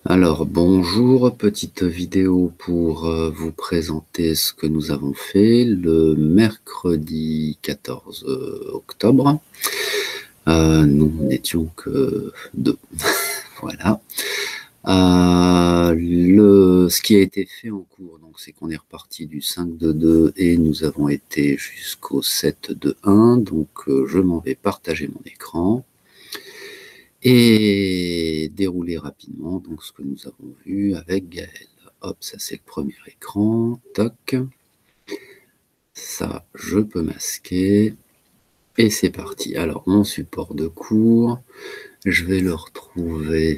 Alors bonjour, petite vidéo pour vous présenter ce que nous avons fait le mercredi 14 octobre. Nous n'étions que deux, voilà. Ce qui a été fait en cours, donc c'est qu'on est reparti du 5 de 2 et nous avons été jusqu'au 7 de 1, donc je m'en vais partager mon écran et dérouler rapidement donc ce que nous avons vu avec Gaël. Hop, ça c'est le premier écran, toc. Ça, je peux masquer. Et c'est parti. Alors, mon support de cours, je vais le retrouver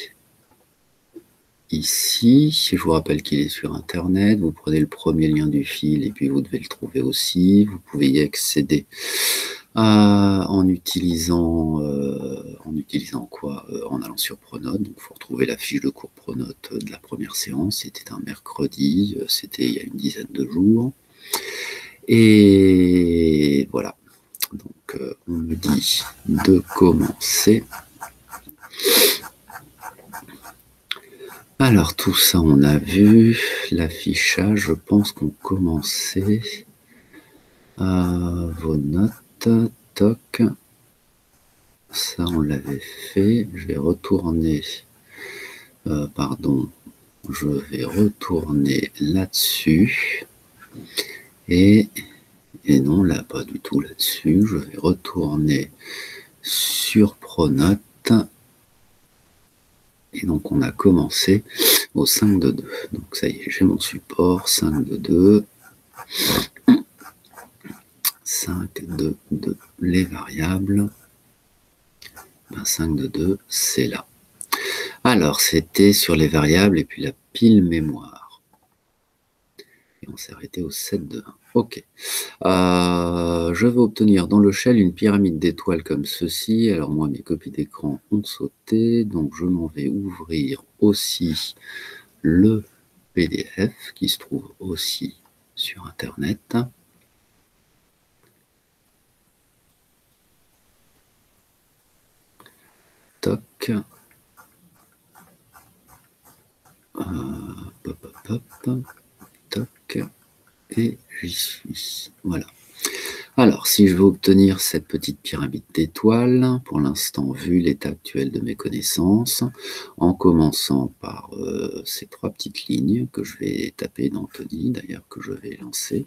ici. Je vous rappelle qu'il est sur Internet. Vous prenez le premier lien du fil et puis vous devez le trouver aussi. Vous pouvez y accéder en utilisant quoi? En allant sur Pronote. Donc, il faut retrouver la fiche de cours Pronote de la première séance. C'était un mercredi, c'était il y a une dizaine de jours. Et voilà. Donc, on me dit de commencer. Alors, tout ça, on a vu. L'affichage, je pense qu'on commençait. Vos notes, toc. Ça, on l'avait fait. Je vais retourner. Pardon. Je vais retourner là-dessus. Et non, là, pas du tout là-dessus. Je vais retourner sur Pronote. Et donc, on a commencé au 5 de 2. Donc, ça y est, j'ai mon support. 5 de 2. 5 de 2. Les variables. 5 de 2, c'est là. Alors, c'était sur les variables et puis la pile mémoire. Et on s'est arrêté au 7 de 1. OK. Je vais obtenir dans le shell une pyramide d'étoiles comme ceci. Alors moi, mes copies d'écran ont sauté, donc je m'en vais ouvrir aussi le PDF qui se trouve aussi sur Internet. Toc. Toc. Et j'y suis. Voilà. Alors, si je veux obtenir cette petite pyramide d'étoiles, pour l'instant, vu l'état actuel de mes connaissances, en commençant par ces trois petites lignes que je vais taper dans Tony, d'ailleurs que je vais lancer.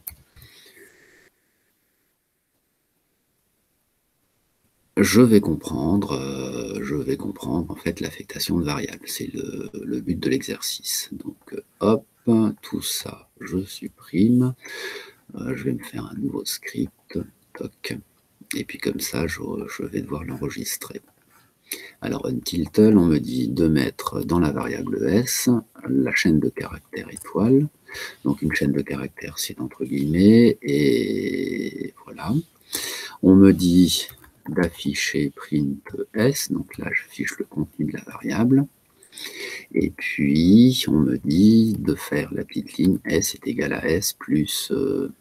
Je vais comprendre en fait l'affectation de variables. C'est le but de l'exercice. Donc, hop, tout ça, je supprime. Je vais me faire un nouveau script, toc, et puis comme ça, je vais devoir l'enregistrer. Alors, untiltle, on me dit de mettre dans la variable s la chaîne de caractères étoile. Donc, une chaîne de caractères, c'est entre guillemets, et voilà. On me dit d'afficher print s, donc là, j'affiche le contenu de la variable. Et puis, on me dit de faire la petite ligne s est égal à s plus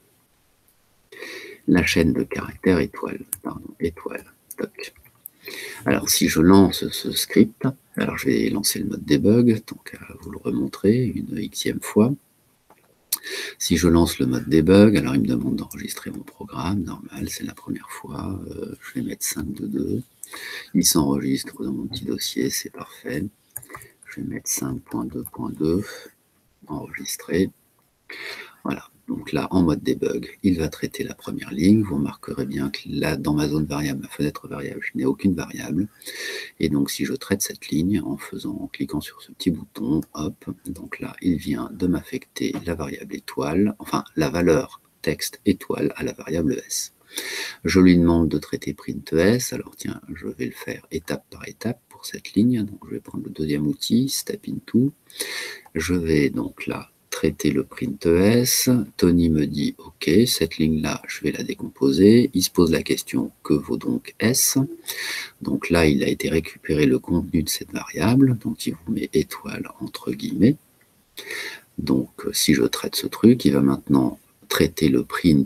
la chaîne de caractères étoile. Toc. Alors, si je lance ce script, alors je vais lancer le mode debug, donc à vous le remontrer une xème fois. Si je lance le mode debug, alors il me demande d'enregistrer mon programme, normal, c'est la première fois. Je vais mettre 5 de 2. Il s'enregistre dans mon petit dossier, c'est parfait. Je vais mettre 5.2.2, enregistrer. Voilà. Donc là, en mode debug, il va traiter la première ligne. Vous remarquerez bien que là, dans ma zone variable, ma fenêtre variable, je n'ai aucune variable. Et donc, si je traite cette ligne en cliquant sur ce petit bouton, hop, donc là, il vient de m'affecter la variable étoile, enfin, la valeur texte étoile à la variable s. Je lui demande de traiter print s. Alors, tiens, je vais le faire étape par étape pour cette ligne. Donc, je vais prendre le deuxième outil, step into. Je vais donc là traiter le print s. Tony me dit ok, cette ligne là je vais la décomposer. Il se pose la question que vaut donc s. Donc là il a été récupéré le contenu de cette variable, donc il vous met étoile entre guillemets. Donc si je traite ce truc, il va maintenant traiter le print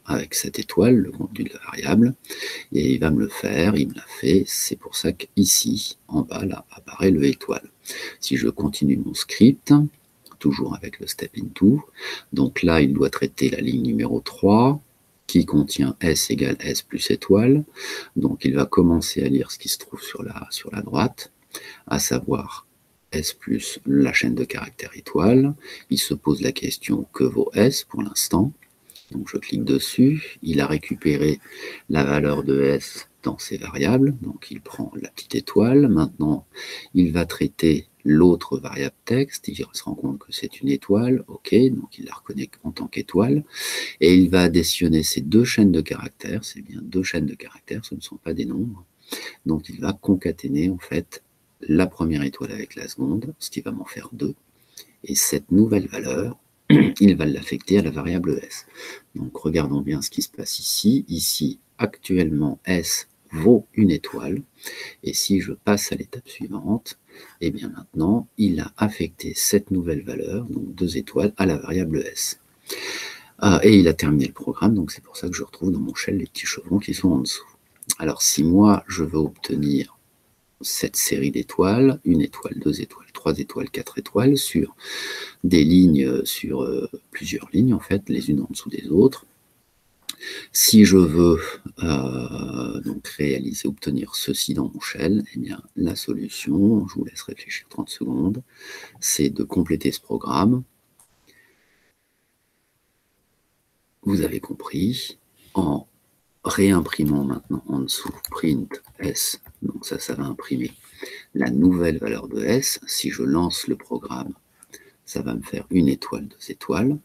avec cette étoile, le contenu de la variable, et il va me le faire, il me l'a fait, c'est pour ça qu'ici, en bas, là, apparaît le étoile. Si je continue mon script, toujours avec le step into, donc là, il doit traiter la ligne numéro 3, qui contient S égale S plus étoile, donc il va commencer à lire ce qui se trouve sur la droite, à savoir S plus la chaîne de caractères étoile. Il se pose la question que vaut S pour l'instant. Donc je clique dessus, il a récupéré la valeur de S dans ses variables, donc il prend la petite étoile. Maintenant, il va traiter l'autre variable texte, il se rend compte que c'est une étoile, ok, donc il la reconnaît en tant qu'étoile, et il va additionner ces deux chaînes de caractères, c'est bien deux chaînes de caractères, ce ne sont pas des nombres, donc il va concaténer en fait la première étoile avec la seconde, ce qui va m'en faire 2, et cette nouvelle valeur, il va l'affecter à la variable S. Donc regardons bien ce qui se passe ici. Ici, actuellement, S vaut une étoile, et si je passe à l'étape suivante, et bien maintenant, il a affecté cette nouvelle valeur, donc 2 étoiles, à la variable S. Et il a terminé le programme, donc c'est pour ça que je retrouve dans mon shell les petits chevrons qui sont en dessous. Alors si moi, je veux obtenir cette série d'étoiles, 1 étoile, 2 étoiles, 3 étoiles, 4 étoiles, sur des lignes, sur plusieurs lignes en fait, les unes en dessous des autres. Si je veux donc réaliser, obtenir ceci dans mon shell, eh bien la solution, je vous laisse réfléchir 30 secondes, c'est de compléter ce programme. Vous avez compris, en réimprimant maintenant en dessous print S, donc ça va imprimer la nouvelle valeur de S. Si je lance le programme, ça va me faire 1 étoile, 2 étoiles.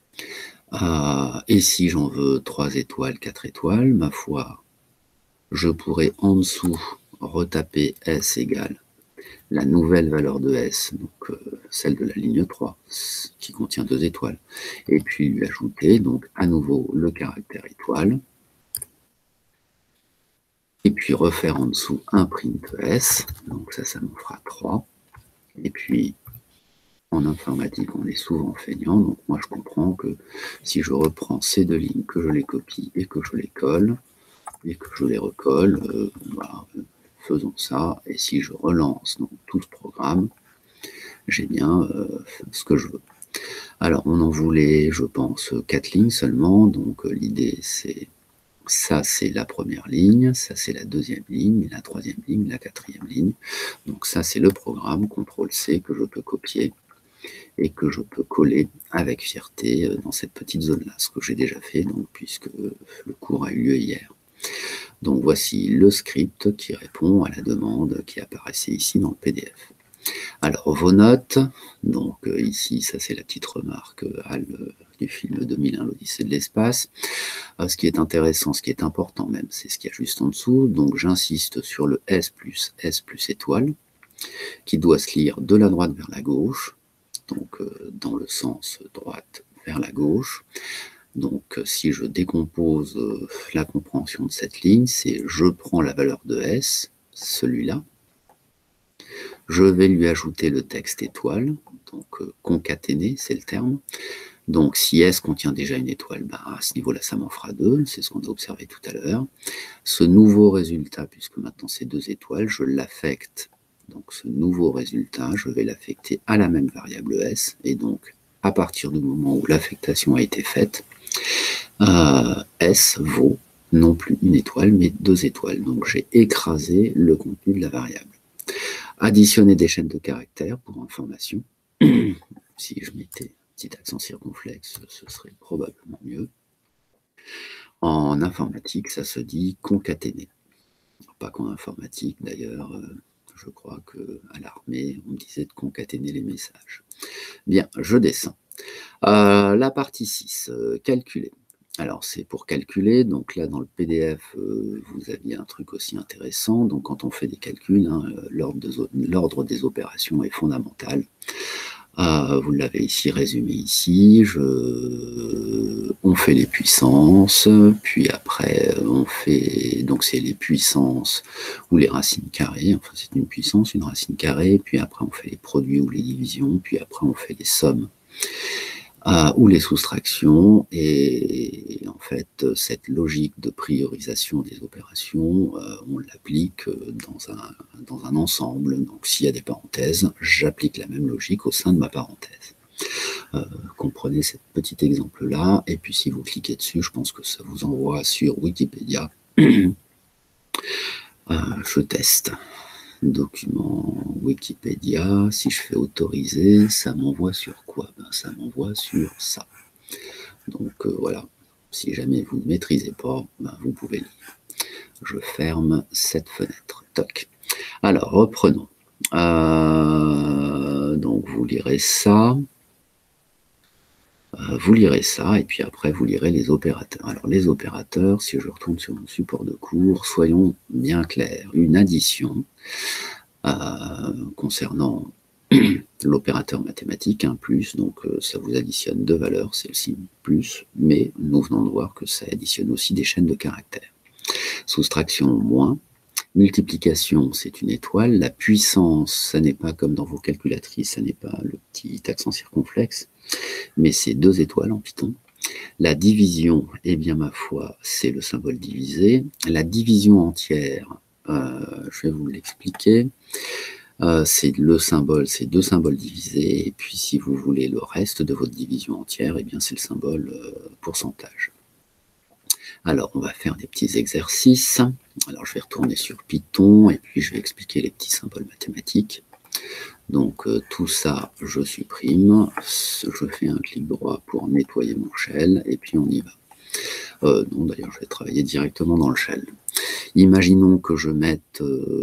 Et si j'en veux 3 étoiles, 4 étoiles, ma foi, je pourrais en dessous retaper S égale la nouvelle valeur de S, donc celle de la ligne 3, qui contient 2 étoiles, et puis lui ajouter donc à nouveau le caractère étoile, et puis refaire en dessous un print S, donc ça m'en fera 3, et puis en informatique, on est souvent feignant, donc moi je comprends que si je reprends ces 2 lignes, que je les copie et que je les colle, et que je les recolle, voilà, faisons ça, et si je relance donc, tout ce programme, j'ai bien ce que je veux. Alors on en voulait, je pense, 4 lignes seulement, donc l'idée c'est, ça c'est la première ligne, ça c'est la deuxième ligne, la troisième ligne, la quatrième ligne, donc ça c'est le programme, CTRL-C, que je peux copier, et que je peux coller avec fierté dans cette petite zone-là, ce que j'ai déjà fait, donc, puisque le cours a eu lieu hier. Donc voici le script qui répond à la demande qui apparaissait ici dans le PDF. Alors vos notes, donc ici, ça c'est la petite remarque du film 2001, l'Odyssée de l'espace. Ce qui est intéressant, ce qui est important même, c'est ce qu'il y a juste en dessous. Donc j'insiste sur le S plus étoile, qui doit se lire de la droite vers la gauche, donc dans le sens droite vers la gauche. Donc si je décompose la compréhension de cette ligne, c'est je prends la valeur de S, celui-là, je vais lui ajouter le texte étoile, donc concaténer, c'est le terme. Donc si S contient déjà une étoile, ben, à ce niveau-là, ça m'en fera 2, c'est ce qu'on a observé tout à l'heure. Ce nouveau résultat, puisque maintenant c'est 2 étoiles, je l'affecte. Donc ce nouveau résultat, je vais l'affecter à la même variable S, et donc à partir du moment où l'affectation a été faite, S vaut non plus 1 étoile, mais 2 étoiles. Donc j'ai écrasé le contenu de la variable. Additionner des chaînes de caractères pour information. Si je mettais un petit accent circonflexe, ce serait probablement mieux. En informatique, ça se dit concaténer. Pas qu'en informatique, d'ailleurs, je crois qu'à l'armée, on me disait de concaténer les messages. Bien, je descends. La partie 6, calculer. Alors, c'est pour calculer, donc là, dans le PDF, vous aviez un truc aussi intéressant. Donc, quand on fait des calculs, hein, l'ordre des opérations est fondamental. Vous l'avez ici résumé ici. On fait les puissances, puis après, on fait... Donc, c'est les puissances ou les racines carrées. Enfin, c'est une puissance, une racine carrée. Puis après, on fait les produits ou les divisions. Puis après, on fait les sommes. ou les soustractions, et en fait, cette logique de priorisation des opérations, on l'applique dans un ensemble. Donc, s'il y a des parenthèses, j'applique la même logique au sein de ma parenthèse. Comprenez ce petit exemple-là, et puis si vous cliquez dessus, je pense que ça vous envoie sur Wikipédia. Je teste. Document Wikipédia, si je fais autoriser, ça m'envoie sur quoi? Ben, ça m'envoie sur ça. Donc voilà, si jamais vous ne maîtrisez pas, ben, vous pouvez lire. Je ferme cette fenêtre. Toc. Alors, reprenons. Donc vous lirez ça. Vous lirez ça, et puis après vous lirez les opérateurs. Alors les opérateurs, si je retourne sur mon support de cours, soyons bien clairs. Une addition concernant l'opérateur mathématique, un plus, donc ça vous additionne deux valeurs, c'est le signe plus, mais nous venons de voir que ça additionne aussi des chaînes de caractères. Soustraction, moins. Multiplication, c'est une étoile. La puissance, ça n'est pas comme dans vos calculatrices, ça n'est pas le petit accent circonflexe, mais c'est deux étoiles en Python. La division, eh bien ma foi, c'est le symbole divisé. La division entière, je vais vous l'expliquer. C'est le symbole, c'est deux symboles divisés, et puis si vous voulez le reste de votre division entière, eh bien c'est le symbole pourcentage. Alors on va faire des petits exercices. Alors je vais retourner sur Python, et puis je vais expliquer les petits symboles mathématiques. Donc tout ça, je supprime, je fais un clic droit pour nettoyer mon shell, et puis on y va. Non, d'ailleurs, je vais travailler directement dans le shell. Imaginons que je mette,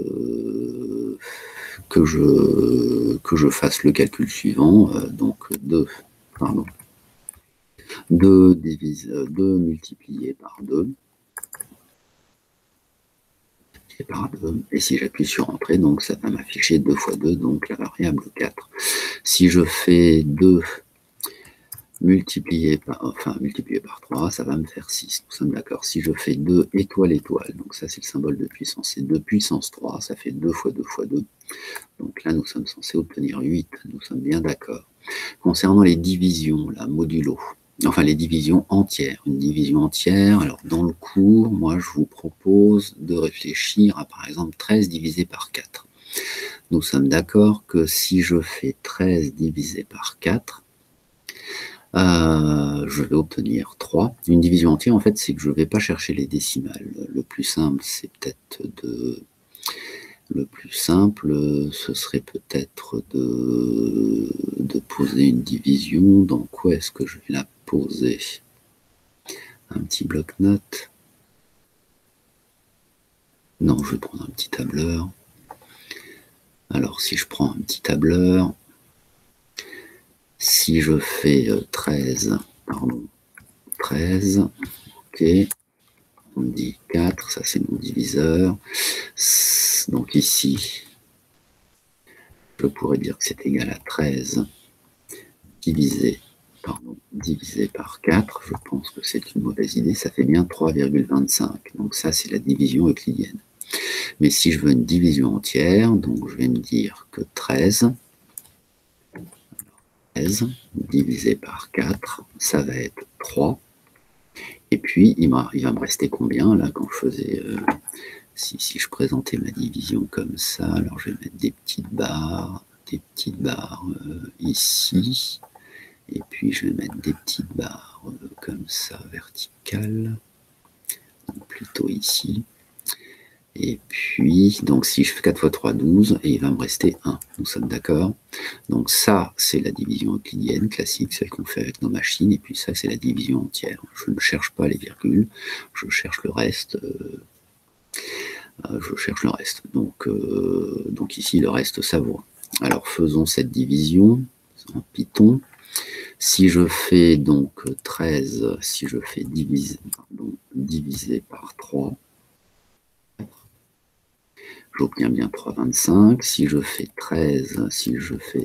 que je fasse le calcul suivant, donc 2 multiplié par 2. Et si j'appuie sur Entrée, donc ça va m'afficher 2 fois 2, donc la variable 4. Si je fais 2 multiplié par 3, ça va me faire 6, nous sommes d'accord. Si je fais 2 étoile, étoile, donc ça c'est le symbole de puissance, c'est 2 puissance 3, ça fait 2 fois 2 fois 2. Donc là nous sommes censés obtenir 8, nous sommes bien d'accord. Concernant les divisions, la modulo, enfin les divisions entières, une division entière, alors dans le cours, moi je vous propose de réfléchir à par exemple 13 divisé par 4. Nous sommes d'accord que si je fais 13 divisé par 4, je vais obtenir 3. Une division entière, en fait, c'est que je ne vais pas chercher les décimales. Le plus simple, c'est peut-être de... Le plus simple, ce serait peut-être de poser une division. Dans quoi est-ce que je vais la poser? Un petit bloc-notes. Non, je vais prendre un petit tableur. Alors, si je prends un petit tableur, si je fais 13, ok, on dit 4, ça c'est mon diviseur. Donc ici, je pourrais dire que c'est égal à 13 divisé par 4. Je pense que c'est une mauvaise idée, ça fait bien 3,25. Donc ça, c'est la division euclidienne. Mais si je veux une division entière, donc je vais me dire que 13 divisé par 4, ça va être 3. Et puis, il va me rester combien, là, quand je faisais... si je présentais ma division comme ça, alors je vais mettre des petites barres ici. Et puis, je vais mettre des petites barres comme ça, verticales. Donc, plutôt ici. Et puis, donc si je fais 4 fois 3, 12, et il va me rester 1. Nous sommes d'accord? Donc ça, c'est la division euclidienne classique, celle qu'on fait avec nos machines. Et puis ça, c'est la division entière. Je ne cherche pas les virgules, je cherche le reste. Donc ici, le reste, ça vaut. Alors, faisons cette division en Python. Si je fais donc 13, si je fais diviser par 3, j'obtiens bien 3,25. Si je fais 13, si je fais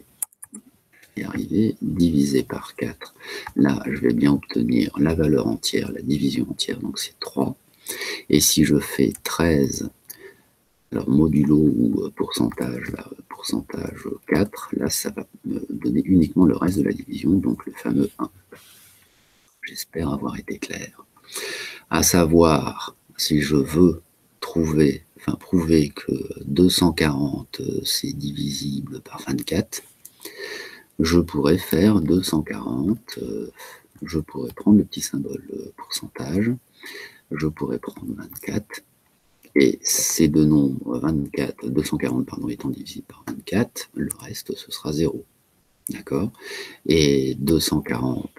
divisé par 4, là, je vais bien obtenir la valeur entière, la division entière, donc c'est 3. Et si je fais 13 Alors, modulo ou pourcentage, là, pourcentage 4, là, ça va me donner uniquement le reste de la division, donc le fameux 1. J'espère avoir été clair. À savoir, si je veux prouver que 240, c'est divisible par 24, je pourrais faire 240, je pourrais prendre le petit symbole pourcentage, je pourrais prendre 24, et ces deux nombres, 240 pardon, étant divisibles par 24, le reste, ce sera 0. D'accord? Et 240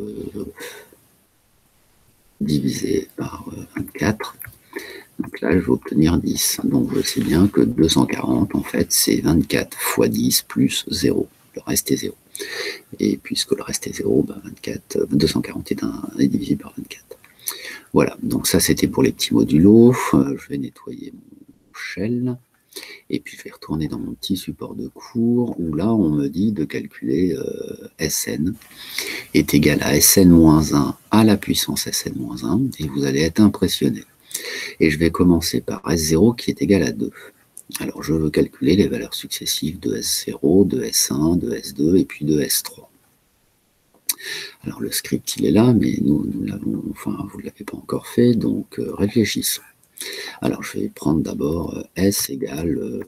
divisé par 24, donc là, je vais obtenir 10. Donc je sais bien que 240, en fait, c'est 24 fois 10 plus 0. Le reste est 0. Et puisque le reste est 0, 240 est divisible par 24. Voilà, donc ça c'était pour les petits modulos. Je vais nettoyer mon shell. Et puis je vais retourner dans mon petit support de cours où là on me dit de calculer Sn est égal à Sn-1 à la puissance Sn-1 et vous allez être impressionné. Et je vais commencer par S0 qui est égal à 2. Alors je veux calculer les valeurs successives de S0, de S1, de S2 et puis de S3. Alors le script il est là, mais nous l'avons, enfin vous ne l'avez pas encore fait, donc réfléchissons. Alors je vais prendre d'abord S égale,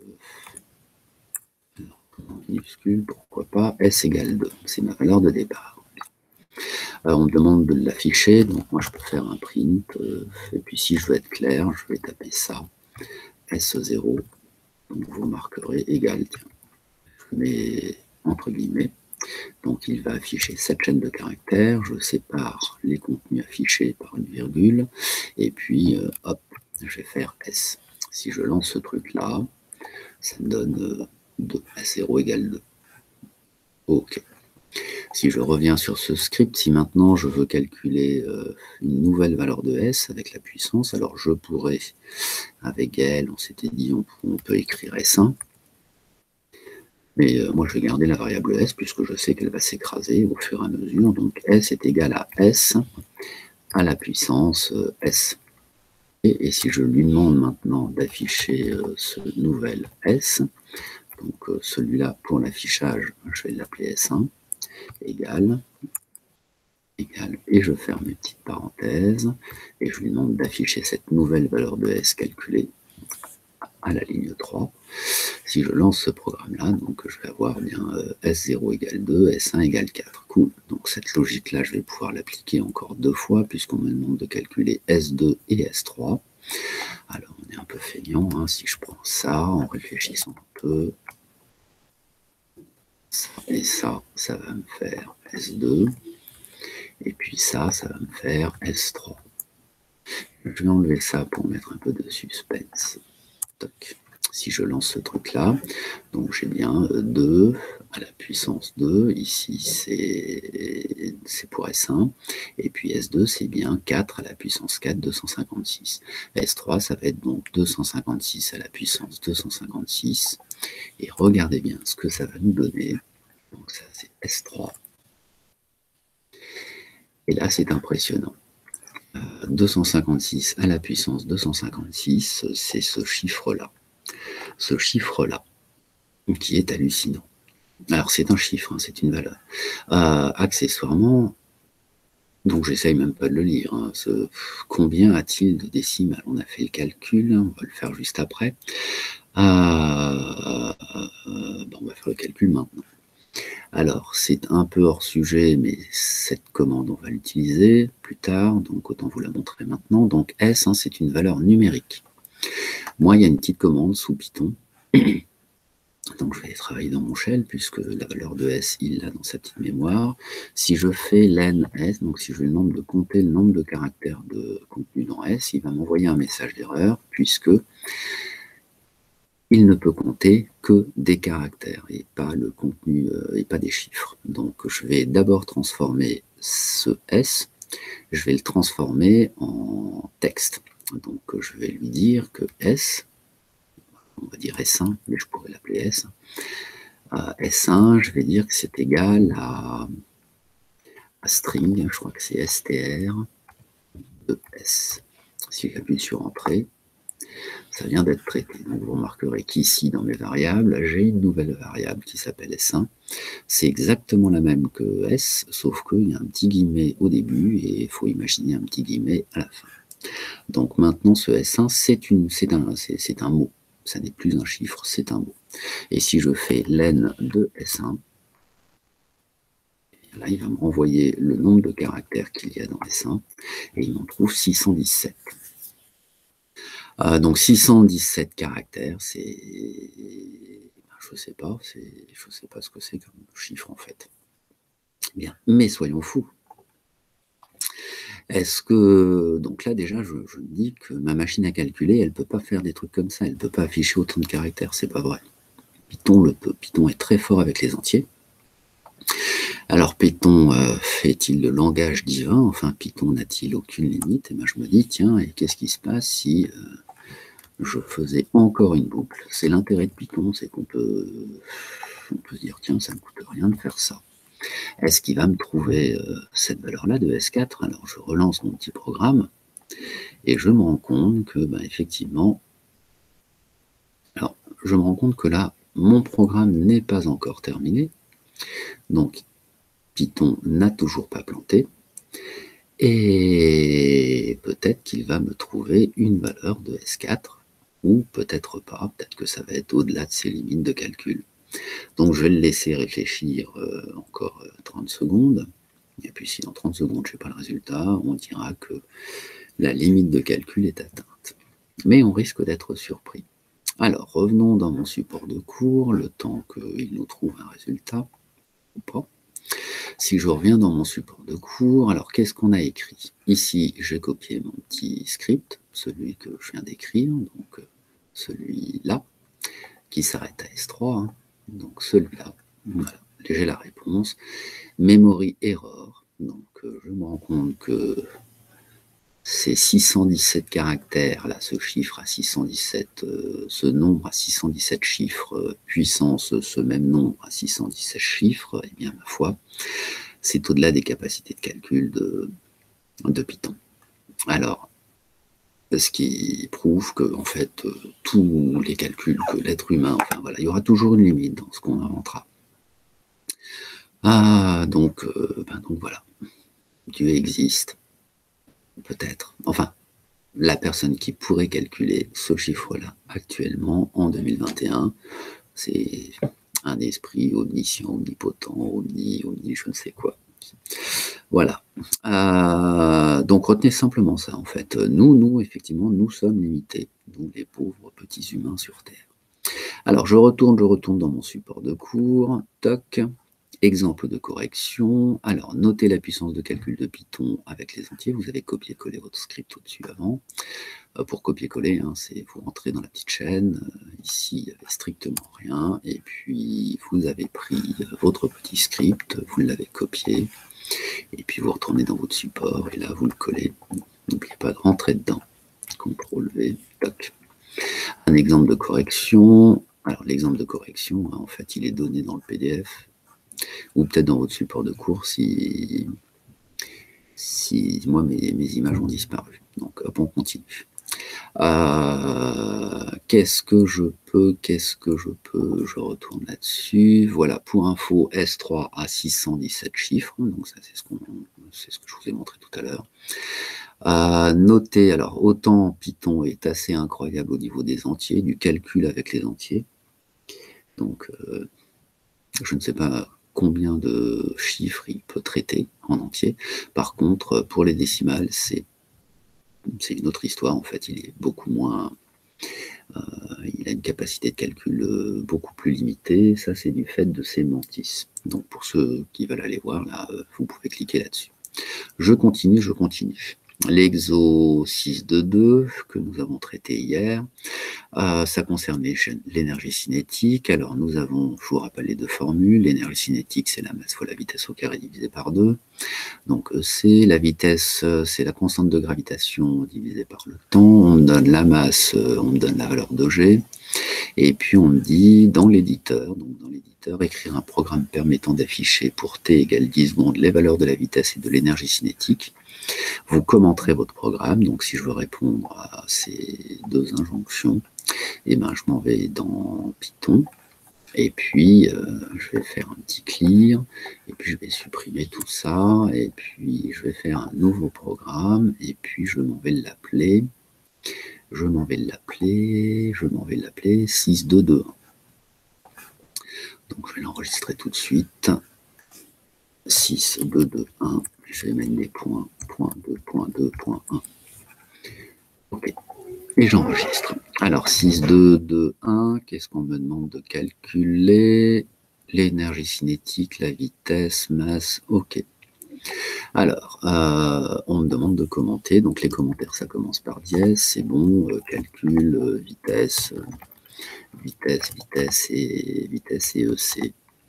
minuscule, pourquoi pas, S égale 2, c'est ma valeur de départ. Alors on me demande de l'afficher, donc moi je peux faire un print, et puis si je veux être clair, je vais taper ça, S0, donc vous marquerez égal, tiens, je mets entre guillemets, donc il va afficher cette chaîne de caractères, je sépare les contenus affichés par une virgule, et puis hop, je vais faire S. Si je lance ce truc-là, ça me donne 2, S0 égale 2. OK. Si je reviens sur ce script, si maintenant je veux calculer une nouvelle valeur de S avec la puissance, alors je pourrais, avec elle, on s'était dit, on peut écrire S1, mais moi je vais garder la variable S puisque je sais qu'elle va s'écraser au fur et à mesure, donc S est égal à S à la puissance S. Et si je lui demande maintenant d'afficher ce nouvel S, donc celui-là pour l'affichage, je vais l'appeler S1, égal, et je ferme mes petites parenthèses, et je lui demande d'afficher cette nouvelle valeur de S calculée à la ligne 3. Si je lance ce programme-là, donc je vais avoir bien S0 égale 2, S1 égale 4. Cool. Donc cette logique-là, je vais pouvoir l'appliquer encore 2 fois, puisqu'on me demande de calculer S2 et S3. Alors on est un peu feignant, hein. Si je prends ça, en réfléchissant un peu, ça et ça va me faire S2. Et puis ça va me faire S3. Je vais enlever ça pour mettre un peu de suspense. Toc. Si je lance ce truc-là, donc j'ai bien 2 à la puissance 2. Ici, c'est pour S1. Et puis S2, c'est bien 4 à la puissance 4, 256. S3, ça va être donc 256 à la puissance 256. Et regardez bien ce que ça va nous donner. Donc ça, c'est S3. Et là, c'est impressionnant. 256 à la puissance 256, c'est ce chiffre-là. Ce chiffre-là, qui est hallucinant. Alors, c'est un chiffre, hein, c'est une valeur. Accessoirement, donc j'essaye même pas de le lire, hein, combien a-t-il de décimales? On a fait le calcul, on va le faire juste après. Bon, on va faire le calcul maintenant. Alors, c'est un peu hors sujet, mais cette commande, on va l'utiliser plus tard, donc autant vous la montrer maintenant. Donc S, hein, c'est une valeur numérique. Moi, il y a une petite commande sous Python. Donc je vais travailler dans mon shell, puisque la valeur de S, il l'a dans sa petite mémoire. Si je fais len S, donc si je lui demande de compter le nombre de caractères de contenu dans S, il va m'envoyer un message d'erreur, puisque il ne peut compter que des caractères et pas le contenu et pas des chiffres. Donc je vais d'abord transformer ce S, je vais le transformer en texte. Donc je vais lui dire que S, on va dire S1, mais je pourrais l'appeler S. S1, je vais dire que c'est égal à string, je crois que c'est str de S. Si j'appuie sur Entrée, ça vient d'être traité. Donc vous remarquerez qu'ici, dans mes variables, j'ai une nouvelle variable qui s'appelle S1. C'est exactement la même que S, sauf qu'il y a un petit guillemet au début et il faut imaginer un petit guillemet à la fin. Donc maintenant, ce S1, c'est un mot. Ça n'est plus un chiffre, c'est un mot. Et si je fais len de S1, là, il va me renvoyer le nombre de caractères qu'il y a dans S1, et il m'en trouve 617. Donc 617 caractères, c'est... Je sais pas ce que c'est comme chiffre en fait. Bien, mais soyons fous. Est-ce que... Donc là déjà, je me dis que ma machine à calculer, elle ne peut pas faire des trucs comme ça, elle ne peut pas afficher autant de caractères, c'est pas vrai. Python le peut. Python est très fort avec les entiers. Alors Python fait-il le langage divin? Enfin, Python n'a-t-il aucune limite? Et ben, je me dis, tiens, et qu'est-ce qui se passe si je faisais encore une boucle? C'est l'intérêt de Python, c'est qu'on peut se dire, tiens, ça ne me coûte rien de faire ça. Est-ce qu'il va me trouver cette valeur-là de S4? Alors je relance mon petit programme et je me rends compte que, ben, effectivement, alors je me rends compte que là, mon programme n'est pas encore terminé. Donc, Python n'a toujours pas planté. Et peut-être qu'il va me trouver une valeur de S4, ou peut-être pas, peut-être que ça va être au-delà de ses limites de calcul. Donc je vais le laisser réfléchir encore 30 secondes, et puis si dans 30 secondes je n'ai pas le résultat, on dira que la limite de calcul est atteinte. Mais on risque d'être surpris. Alors revenons dans mon support de cours, le temps qu'il nous trouve un résultat, ou pas. Si je reviens dans mon support de cours, alors qu'est-ce qu'on a écrit? Ici, j'ai copié mon petit script, celui que je viens d'écrire, donc celui-là, qui s'arrête à S3, hein. Donc celui-là, voilà, j'ai la réponse. Memory error, donc je me rends compte que c'est 617 caractères, là, ce chiffre à 617, ce nombre à 617 chiffres, puissance ce même nombre à 617 chiffres, et bien, ma foi, c'est au-delà des capacités de calcul de Python. Alors, ce qui prouve que, en fait, tous les calculs que l'être humain, enfin voilà, il y aura toujours une limite dans ce qu'on inventera. Ah, donc voilà, Dieu existe, peut-être. Enfin, la personne qui pourrait calculer ce chiffre-là actuellement, en 2021, c'est un esprit omniscient, omnipotent, omni, je ne sais quoi. Voilà. Donc retenez simplement ça, en fait. Nous, effectivement, nous sommes limités, nous, les pauvres petits humains sur Terre. Alors, je retourne dans mon support de cours. Toc. Exemple de correction. Alors, notez la puissance de calcul de Python avec les entiers. Vous avez copié-collé votre script au-dessus avant. Pour copier-coller, hein, c'est vous rentrez dans la petite chaîne. Ici, il n'y avait strictement rien. Et puis, vous avez pris votre petit script, vous l'avez copié. Et puis, vous retournez dans votre support. Et là, vous le collez. N'oubliez pas de rentrer dedans. CTRL-V. Toc. Un exemple de correction. Alors, l'exemple de correction, hein, en fait, il est donné dans le PDF. Ou peut-être dans votre support de cours si moi mes images ont disparu. Donc hop, on continue. Qu'est-ce que je peux, je retourne là-dessus. Voilà, pour info, S3 à 617 chiffres, donc ça c'est ce que je vous ai montré tout à l'heure. Notez, alors autant Python est assez incroyable au niveau des entiers, du calcul avec les entiers. Donc je ne sais pas combien de chiffres il peut traiter en entier. Par contre, pour les décimales, c'est une autre histoire. En fait, il est beaucoup moins... il a une capacité de calcul beaucoup plus limitée. Ça, c'est du fait de ses mantis. Donc, pour ceux qui veulent aller voir, là, vous pouvez cliquer là-dessus. Je continue. L'exo 622 que nous avons traité hier, ça concerne l'énergie cinétique. Alors nous avons, je vous rappelle les deux formules, l'énergie cinétique c'est la masse fois la vitesse au carré divisé par 2. Donc c'est la vitesse, c'est la constante de gravitation divisée par le temps. On me donne la masse, on me donne la valeur de G. Et puis on me dit dans l'éditeur, écrire un programme permettant d'afficher pour t égale 10 secondes les valeurs de la vitesse et de l'énergie cinétique. Vous commenterez votre programme. Donc, si je veux répondre à ces deux injonctions, eh ben, je m'en vais dans Python. Et puis, je vais faire un petit clear, et puis je vais supprimer tout ça, et puis je vais faire un nouveau programme, et puis je m'en vais l'appeler 6221. Donc je vais l'enregistrer tout de suite. 6221, je vais mettre des points, point 2, point 2, point 1. Ok. Et j'enregistre. Alors, 6, 2, 2, 1, qu'est-ce qu'on me demande de calculer? L'énergie cinétique, la vitesse, masse, ok. Alors, on me demande de commenter, donc les commentaires, ça commence par dièse, c'est bon, calcul, vitesse et EC.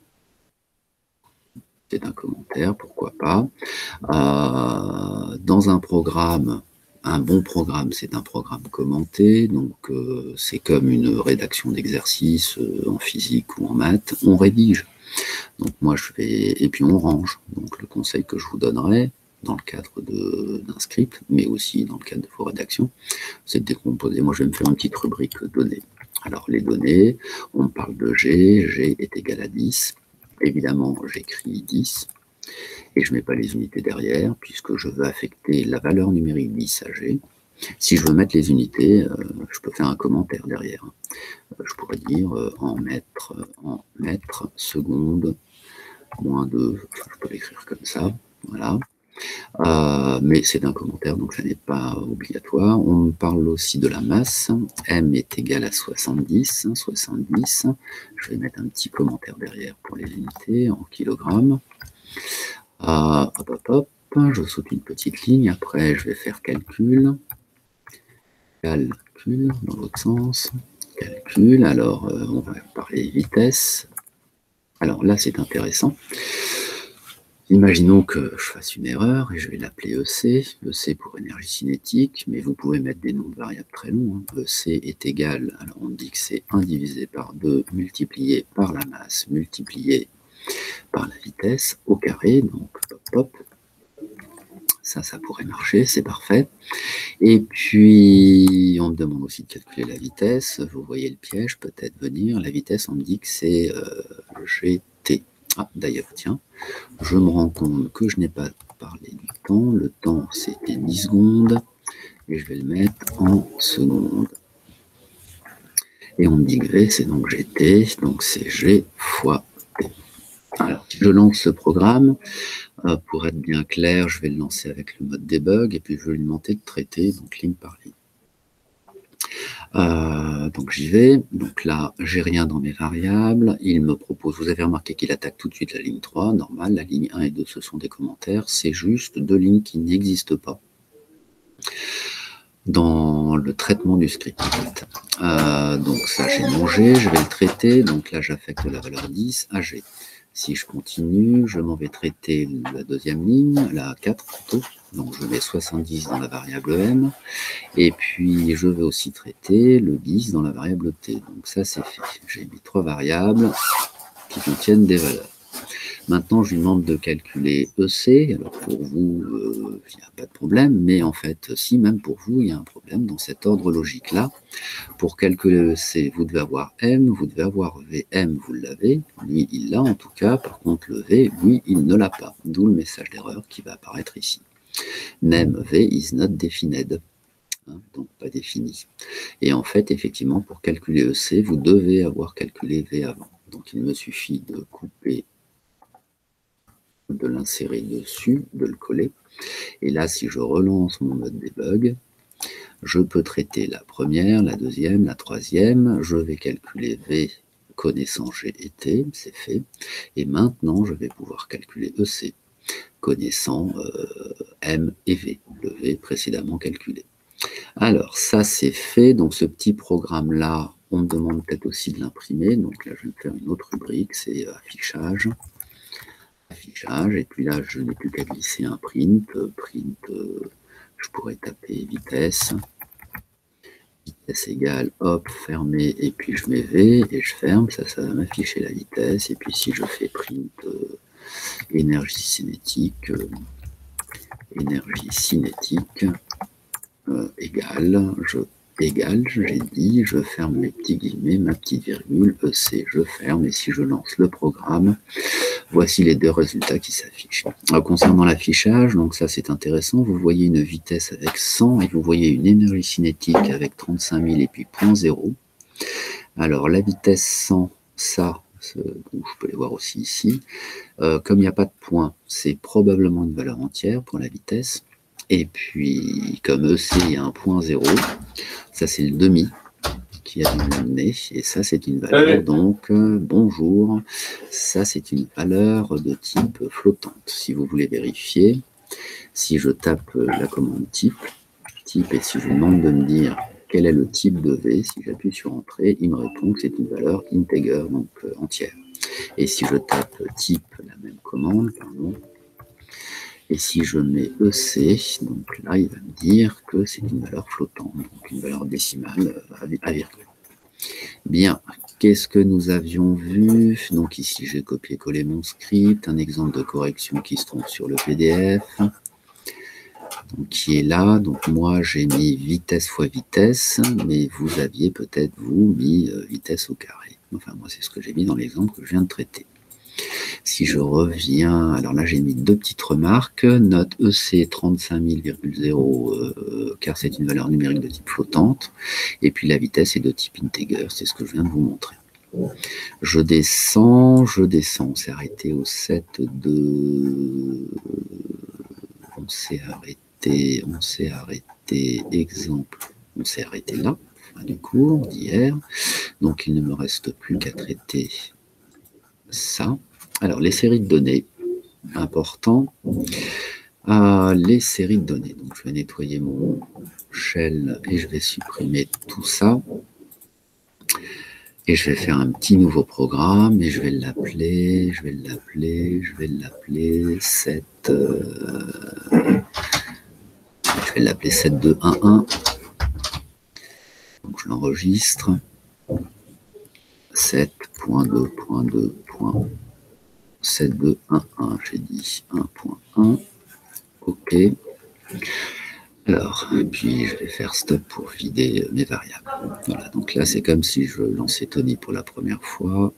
C'est un commentaire, pourquoi pas. Dans un programme, un bon programme, c'est un programme commenté, donc c'est comme une rédaction d'exercice en physique ou en maths, on rédige. Donc moi je vais, et puis on range. Donc le conseil que je vous donnerai, dans le cadre d'un script, mais aussi dans le cadre de vos rédactions, c'est de décomposer. Moi je vais me faire une petite rubrique données. Alors les données, on me parle de G est égal à 10. Évidemment j'écris 10. Et je ne mets pas les unités derrière, puisque je veux affecter la valeur numérique 10 à G. Si je veux mettre les unités, je peux faire un commentaire derrière. Je pourrais dire en mètres, secondes, moins 2, enfin, je peux l'écrire comme ça, voilà. Mais c'est un commentaire, donc ça n'est pas obligatoire. On me parle aussi de la masse. M est égal à 70. 70, je vais mettre un petit commentaire derrière pour les unités en kilogrammes. Hop, je saute une petite ligne, après je vais faire calcul dans l'autre sens, calcul, alors on va parler vitesse. Alors là c'est intéressant, imaginons que je fasse une erreur et je vais l'appeler EC pour énergie cinétique, mais vous pouvez mettre des noms de variables très longs, hein. EC est égal, alors on dit que c'est 1 divisé par 2 multiplié par la masse multiplié par la vitesse au carré, donc hop, ça pourrait marcher, c'est parfait. Et puis, on me demande aussi de calculer la vitesse. Vous voyez le piège peut-être venir. La vitesse, on me dit que c'est GT. Ah, d'ailleurs, tiens, je me rends compte que je n'ai pas parlé du temps. Le temps, c'était 10 secondes. Et je vais le mettre en secondes. Et on me dit que V, c'est donc GT. Donc, c'est G fois T. Alors, si je lance ce programme, pour être bien clair, je vais le lancer avec le mode debug et puis je vais lui demander de traiter, donc ligne par ligne. Donc j'y vais, donc là j'ai rien dans mes variables, il me propose, vous avez remarqué qu'il attaque tout de suite la ligne 3, normal, la ligne 1 et 2 ce sont des commentaires, c'est juste deux lignes qui n'existent pas dans le traitement du script. Donc ça j'ai mon G, je vais le traiter, donc là j'affecte la valeur 10 à G. Si je continue, je m'en vais traiter la deuxième ligne, la 4 plutôt. Donc je mets 70 dans la variable M. Et puis je vais aussi traiter le 10 dans la variable T. Donc ça c'est fait. J'ai mis 3 variables qui contiennent des valeurs. Maintenant, je lui demande de calculer EC. Alors pour vous, il n'y a pas de problème, mais en fait, si même pour vous, il y a un problème dans cet ordre logique-là. Pour calculer EC, vous devez avoir M, vous devez avoir V. M, vous l'avez, lui, il l'a en tout cas. Par contre, le V, lui, il ne l'a pas. D'où le message d'erreur qui va apparaître ici. Name V is not defined. Hein, donc pas défini. Et en fait, effectivement, pour calculer EC, vous devez avoir calculé V avant. Donc il me suffit de couper, de l'insérer dessus, de le coller. Et là, si je relance mon mode debug, je peux traiter la première, la deuxième, la troisième. Je vais calculer V connaissant G et T, c'est fait. Et maintenant, je vais pouvoir calculer EC connaissant M et V, le V précédemment calculé. Alors, ça c'est fait. Donc, ce petit programme-là, on me demande peut-être aussi de l'imprimer. Donc là, je vais me faire une autre rubrique, c'est affichage. Et puis là, je n'ai plus qu'à glisser un print. Je pourrais taper vitesse. Vitesse égale, hop, fermé, et puis je mets V, et je ferme. Ça va m'afficher la vitesse. Et puis si je fais print énergie cinétique, énergie cinétique égale, j'ai dit, je ferme mes petits guillemets, ma petite virgule, EC, je ferme, et si je lance le programme, voici les deux résultats qui s'affichent. Concernant l'affichage, donc ça c'est intéressant, vous voyez une vitesse avec 100 et vous voyez une énergie cinétique avec 35 000 et puis 0.0. Alors la vitesse 100, ça, je peux les voir aussi ici, comme il n'y a pas de point, c'est probablement une valeur entière pour la vitesse. Et puis, comme EC, il y a un point 0, ça c'est le demi qui a dû l'amener, et ça c'est une valeur, donc, bonjour, ça c'est une valeur de type flottante. Si vous voulez vérifier, si je tape la commande type, et si je vous demande de me dire quel est le type de V, si j'appuie sur Entrée, il me répond que c'est une valeur integer, donc entière. Et si je tape type, la même commande, pardon, et si je mets EC, donc là, il va me dire que c'est une valeur flottante, donc une valeur décimale à virgule. Bien, qu'est-ce que nous avions vu? Donc ici, j'ai copié-collé mon script, un exemple de correction qui se trouve sur le PDF, donc, qui est là. Donc moi, j'ai mis vitesse fois vitesse, mais vous aviez peut-être, vous, mis vitesse au carré. Enfin, moi, c'est ce que j'ai mis dans l'exemple que je viens de traiter. Si je reviens, alors là j'ai mis deux petites remarques, note EC 35 000,0 car c'est une valeur numérique de type flottante, et puis la vitesse est de type integer, c'est ce que je viens de vous montrer. Je descends, on s'est arrêté au 7.2, on s'est arrêté, exemple, on s'est arrêté là, fin du cours d'hier, donc il ne me reste plus qu'à traiter ça. Alors, les séries de données, important. Les séries de données. Donc, je vais nettoyer mon shell et je vais supprimer tout ça. Et je vais faire un petit nouveau programme et je vais l'appeler set. Je vais l'appeler 7211. Donc, je l'enregistre. 7.2.2. 7211, j'ai dit 1.1, ok. Alors, puis je vais faire stop pour vider mes variables. Voilà, donc là c'est comme si je lançais Tony pour la première fois.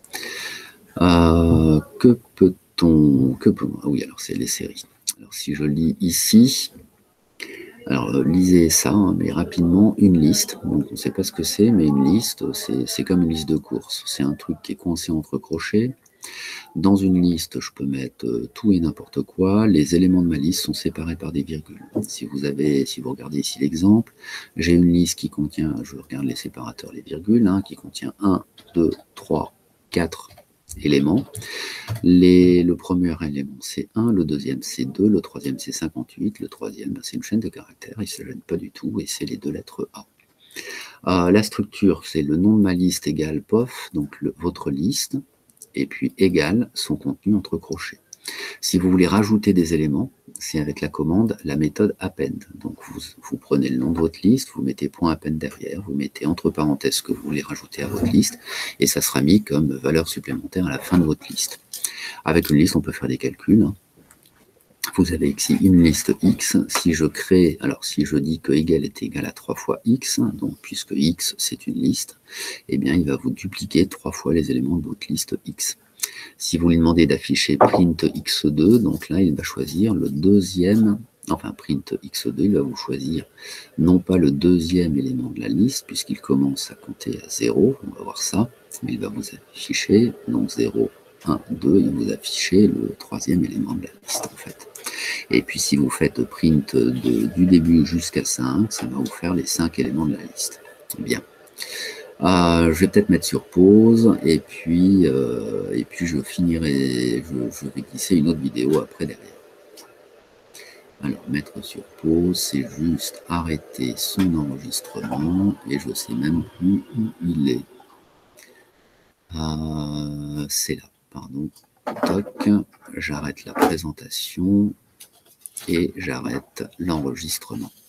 Que peut-on, oui, alors c'est les séries. Alors si je lis ici, alors lisez ça, hein, mais rapidement, une liste. Donc on ne sait pas ce que c'est, mais une liste, c'est comme une liste de courses. C'est un truc qui est coincé entre crochets. Dans une liste, je peux mettre tout et n'importe quoi. Les éléments de ma liste sont séparés par des virgules. Si vous regardez ici l'exemple, j'ai une liste qui contient, je regarde les séparateurs, les virgules, hein, qui contient 1, 2, 3, 4 éléments. Le premier élément, c'est 1, le deuxième, c'est 2, le troisième, c'est 58, le troisième, c'est une chaîne de caractères, il ne se gêne pas du tout, et c'est les deux lettres A. La structure, c'est le nom de ma liste égale POF, donc votre liste, et puis égale son contenu entre crochets. Si vous voulez rajouter des éléments, c'est avec la commande, la méthode append. Donc vous prenez le nom de votre liste, vous mettez .append derrière, vous mettez entre parenthèses ce que vous voulez rajouter à votre liste, et ça sera mis comme valeur supplémentaire à la fin de votre liste. Avec une liste, on peut faire des calculs. Vous avez ici une liste X. Si je crée, alors si je dis que égal est égal à 3 fois X, donc puisque X c'est une liste, eh bien il va vous dupliquer 3 fois les éléments de votre liste X. Si vous lui demandez d'afficher print X2, donc là il va choisir le deuxième, enfin print X2, il va vous choisir non pas le deuxième élément de la liste, puisqu'il commence à compter à 0, on va voir ça, mais il va vous afficher, donc 0, 1, 2, il va vous afficher le troisième élément de la liste en fait. Et puis si vous faites print du début jusqu'à 5, ça va vous faire les 5 éléments de la liste. Bien. Je vais peut-être mettre sur pause et puis je finirai, je vais glisser une autre vidéo après derrière. Alors mettre sur pause, c'est juste arrêter son enregistrement et je ne sais même plus où il est. C'est là, pardon. Toc, j'arrête la présentation et j'arrête l'enregistrement.